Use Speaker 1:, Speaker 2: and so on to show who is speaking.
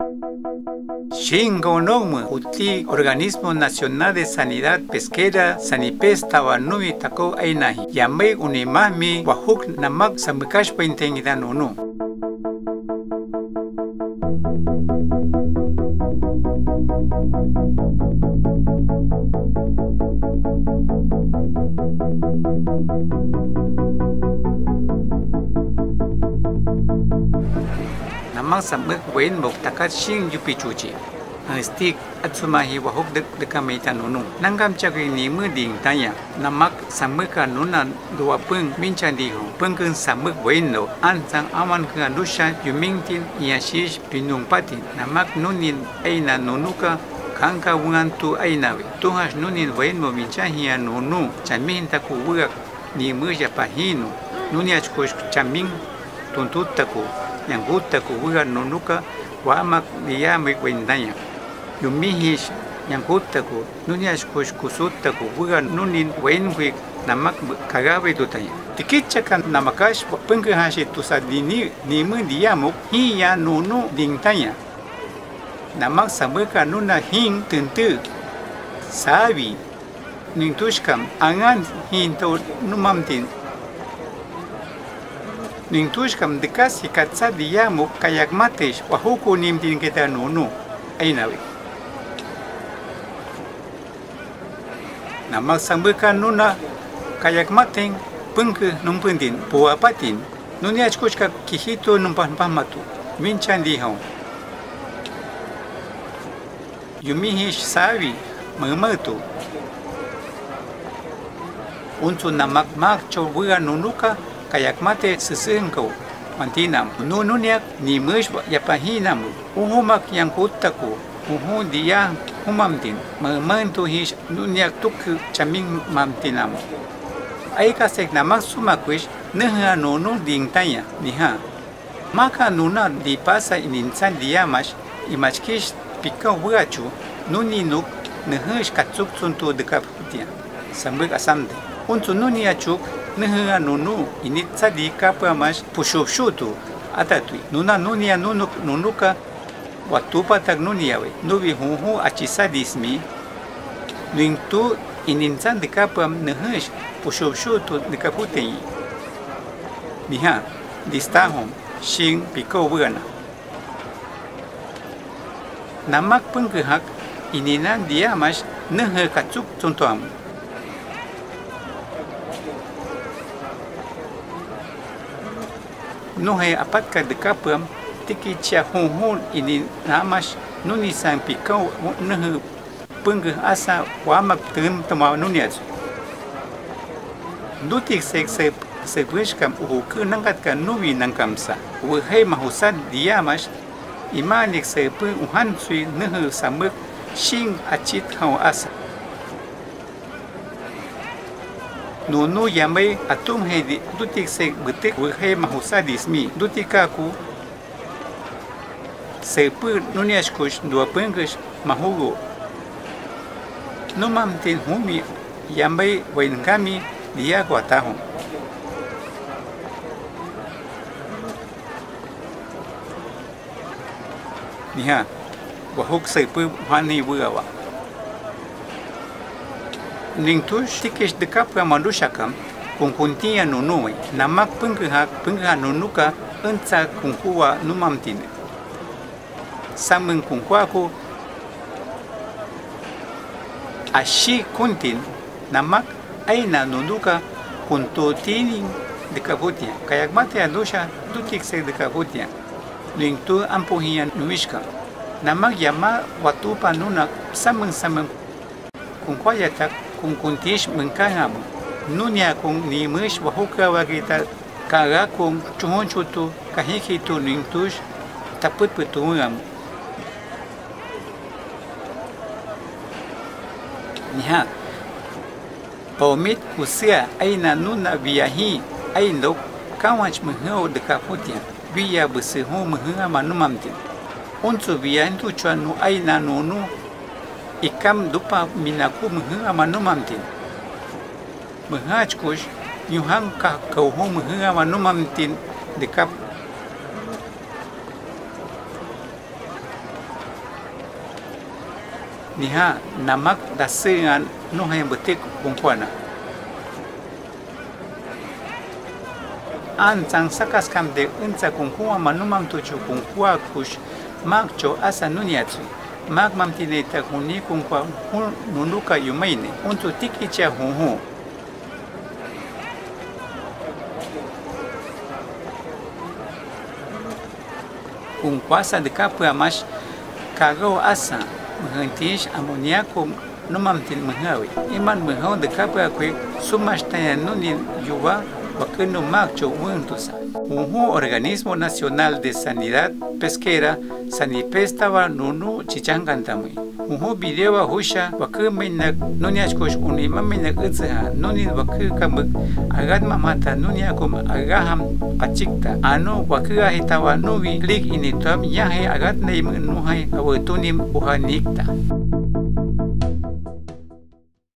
Speaker 1: Shingonogmu uti Organismo Nacional de Sanidad Pesquera Sanipes Tawanumi Tako Ainahi Yamei Unimahmi Wahuk Namak Samukashpa Intengidan Unu Namak Samuk Wen Mok Takat Shing Yupichuchi Stik Atsumahi Wahuk Dekamaitan Unu Nangam Chakri Nimu Ding Tanya Namak Samuka Nuna Dua Pung Minchandiho Pungun Samuk Wendo Ansang Aman Kandusha Yumingtin Yashish Pinung Patin Namak Nunin Aina Nunuka Kanka Wantu Ainawi Tuhas Nunin Wenmo Minchahia Nunu Chamin Taku Wugak Nimu Japahino Nuniachkosh Chamin Tuntutaku Yangutaku Wuga Nunuka Wamak Diamek Wendanya Yumihish Yangutaku Nuniashkush Kusutaku Wuga Nunin Wenwik Namak Kagabe Tutaya Tikichakan Namakash Punkahashi Tusadini Nimu Diamuk Hiya Nunu Dingtanya Namak Samuka Nuna Hin Tuntu Sabi Nintushkam Angan Hinto Numamtin Nintushkam dekasi katsa diamuk kayak matish wahuku nimtin kita nunu ainawi. Namak sambukan nuna kayak mating pengke numpuntin puwa patin nunia chkushka kihito numpan pamatu minchan dihau. Yumihish sawi mematu. Unsu namak mak coba nunuka kayak mate sesengkau mantinam nununiak ni mus yapahinam uhumak yang kutaku uhu dia humamtin mementu his nuniak tuk caming mamtinam ai kasek namak sumakuis neha nunu ding tanya niha maka nuna di pasa ininsan dia mas imachkish pikau buachu nuninuk nehish katsuk suntu dekap putia sambuk asamde untu nuniachuk Neha nunu ini tadi kapa mas pushukshutu atatui nuna nunia nunuka waktu patak nunia we nubi huhu achisadismi ningtu ininsan dekapa nehesh pushukshutu dekaputei niha distahom shing piko buana namak penggehak ininan dia mas nehe katsuk contoham Nuhai apatkah dekapam tiki cia hunhun ini namas nuni sang pikau nuh penggeh asa wamak tem temaw nunias. Dutik sek sebeskam uhu nangkat nuwi nangkamsa. Wahai mahusan dia mas imanik sepe uhan sui nuh samek shing acit hau asa. Nunu yamai atum hedi dutik sek betik wahai mahusa dismi dutikaku sepu nuniashkush dua pengkush mahugo numamtin humi yamai wain kami dia kuatahum niha wahuk sepu hani buawa Ningtush tikish dekap mandushakam kungkuntia nunui namak penggeha nunuka entsa kungkua numamtin sameng kungkuaku ashi kuntin namak aina nunuka kuntotini dekaputia kayak mate adusha dutik se dekaputia ningtu ampuhian nuishka namak yama watupa nunak sameng kungkuayatak kung kuntish mengkangam nunia kung ni mus wahuka wagita kaga kung chuhon chutu kahikitu ningtush taput petungam niha pomit usia aina nuna biahi aindok kawach mehau dekaputia biya besehu mehua manumamtin unsu biantu chuanu aina nunu ikam dupa minaku mehua manumamtin mehachkush yuhang ka kauhu mehua manumamtin dekap niha namak dasengan no hay betik kungkuana an sang sakas kam de unsa kungkua manumam tuju kungkua kush makcho asa nuniatsu mak mam tineta kuni kungkua nunuka yumaine untu tikicha huhu kungkuasa de kapua mas kagau asa menghentish amoniaku numam tin mengawi iman menghau de kapua kwe sumastaya nuni yuwa wakenu makcho untusa Uhu Organismo Nacional de Sanidad Pesquera Sanipestava Nunu Chichangantamui Uhu Videwa Husha Wakuminak Nuniachkush Unimaminak Utsaha Nuni Wakukamuk Agad Mamata Nuniakum Agaham Achikta Anu Wakuga Hitawa Nuvi Klik Initam Yahe Agad Naim Nuhai Awatunim Uhanikta